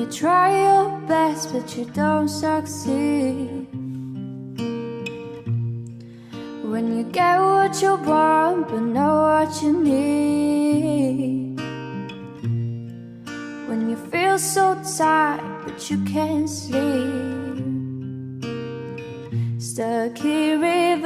you try your best but you don't succeed, when you get what you want but know what you need, when you feel so tired but you can't sleep, stuck here